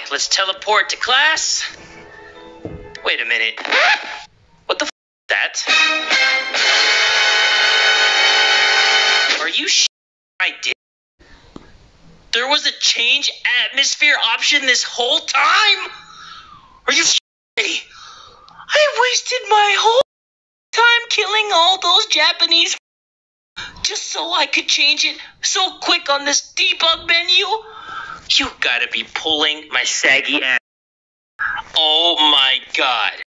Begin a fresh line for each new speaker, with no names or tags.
let's teleport to class. Wait a minute. What the f is that? Are you I did? There was a change atmosphere option this whole time? Are you me? I wasted my whole time killing all those Japanese just so I could change it so quick on this debug menu? You gotta be pulling my saggy ass. Oh my god.